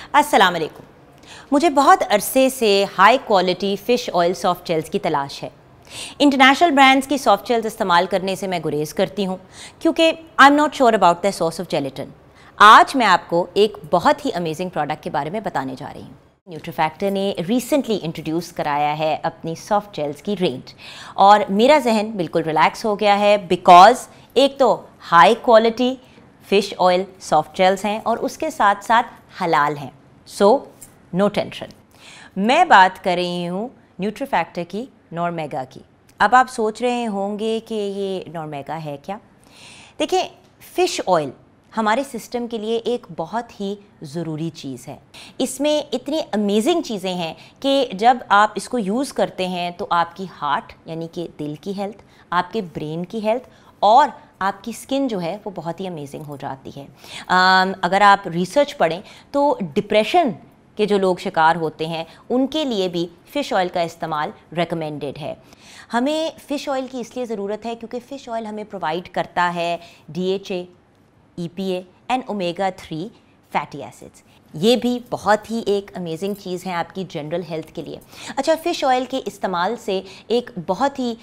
अस्सलाम वालेकुम। मुझे बहुत अरसे से high quality fish oil soft gels की तलाश है। इंटरनेशनल ब्रांड्स की सॉफ्ट जेल्स इस्तेमाल करने से मैं गुरेज करती हूँ क्योंकि I am not sure about the source of gelatin. आज मैं आपको एक बहुत ही अमेजिंग प्रोडक्ट के बारे में बताने जा रही हूँ। न्यूट्रीफैक्टर ने रिसेंटली इंट्रोड्यूस कराया है अपनी सॉफ्ट जेल्स की रेंज और मेरा जहन बिल्कुल रिलैक्स हो गया है बिकॉज एक तो high quality fish oil soft gels हैं और उसके साथ साथ हलाल हैं, सो नो टेंशन। मैं बात कर रही हूँ न्यूट्रीफैक्टर की नॉर्मेगा की। अब आप सोच रहे होंगे कि ये नॉर्मेगा है क्या? देखिए, फ़िश ऑयल हमारे सिस्टम के लिए एक बहुत ही ज़रूरी चीज़ है। इसमें इतनी अमेजिंग चीज़ें हैं कि जब आप इसको यूज़ करते हैं तो आपकी हार्ट यानी कि दिल की हेल्थ, आपके ब्रेन की हेल्थ और आपकी स्किन जो है वो बहुत ही अमेजिंग हो जाती है। अगर आप रिसर्च पढ़ें तो डिप्रेशन के जो लोग शिकार होते हैं उनके लिए भी फ़िश ऑयल का इस्तेमाल रेकमेंडेड है। हमें फ़िश ऑयल की इसलिए ज़रूरत है क्योंकि फ़िश ऑयल हमें प्रोवाइड करता है DHA, EPA and omega 3 fatty acids. ये भी बहुत ही एक अमेजिंग चीज़ है आपकी जनरल हेल्थ के लिए। अच्छा, फ़िश ऑयल के इस्तेमाल से एक बहुत ही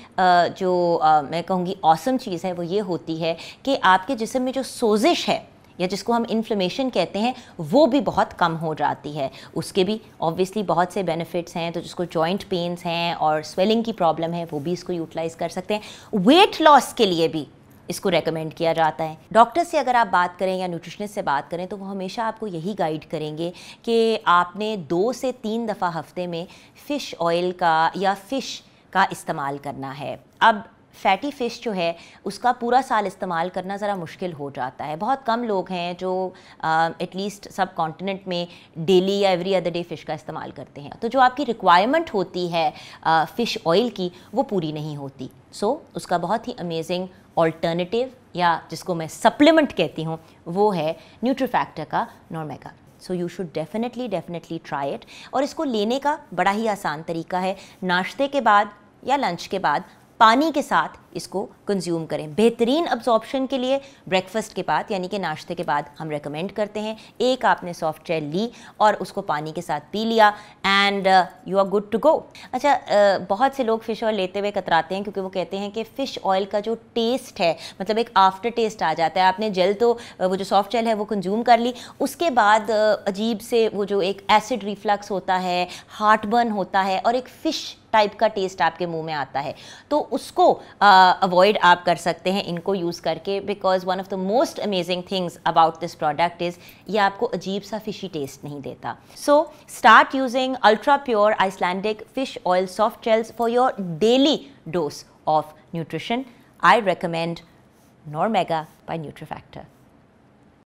मैं कहूँगी ऑसम चीज़ है वो ये होती है कि आपके जिस्म में जो सोजिश है या जिसको हम इन्फ्लेमेशन कहते हैं वो भी बहुत कम हो जाती है। उसके भी ऑब्वियसली बहुत से बेनिफिट्स हैं, तो जिसको जॉइंट पेन्स हैं और स्वेलिंग की प्रॉब्लम है वो भी इसको यूटिलाइज़ कर सकते हैं। वेट लॉस के लिए भी इसको रेकमेंड किया जाता है। डॉक्टर से अगर आप बात करें या न्यूट्रिशनिस्ट से बात करें तो वो हमेशा आपको यही गाइड करेंगे कि आपने 2 से 3 दफ़ा हफ्ते में फ़िश ऑयल का या फ़िश का इस्तेमाल करना है। अब फैटी फ़िश जो है उसका पूरा साल इस्तेमाल करना ज़रा मुश्किल हो जाता है। बहुत कम लोग हैं जो एटलीस्ट सब कॉन्टिनेंट में डेली या एवरी अदर डे फ़िश का इस्तेमाल करते हैं। तो जो आपकी रिक्वायरमेंट होती है फ़िश ऑयल की वो पूरी नहीं होती। सो उसका बहुत ही अमेजिंग ऑल्टरनेटिव या जिसको मैं सप्लीमेंट कहती हूँ वो है न्यूट्रीफैक्टर का Normega. So you should definitely try it. और इसको लेने का बड़ा ही आसान तरीका है। नाश्ते के बाद या लंच के बाद पानी के साथ इसको कंज्यूम करें। बेहतरीन अब्जॉर्प्शन के लिए ब्रेकफास्ट के बाद यानी कि नाश्ते के बाद हम रेकमेंड करते हैं। एक आपने सॉफ्ट जेल ली और उसको पानी के साथ पी लिया and you are good to go. अच्छा, बहुत से लोग फ़िश ऑयल लेते हुए कतराते हैं क्योंकि वो कहते हैं कि फ़िश ऑयल का जो टेस्ट है मतलब एक आफ्टर टेस्ट आ जाता है। आपने जेल तो वो जो सॉफ्ट जेल है वो कंज्यूम कर ली, उसके बाद अजीब से वो जो एक एसिड रिफ्लक्स होता है, हार्ट बर्न होता है और एक फ़िश टाइप का टेस्ट आपके मुंह में आता है। तो उसको अवॉइड आप कर सकते हैं इनको यूज़ करके because one of the most amazing things about this product is ये आपको अजीब सा फिशी टेस्ट नहीं देता। So start using ultra pure Icelandic fish oil soft gels for your daily dose of nutrition. I recommend Normega by न्यूट्रीफैक्टर।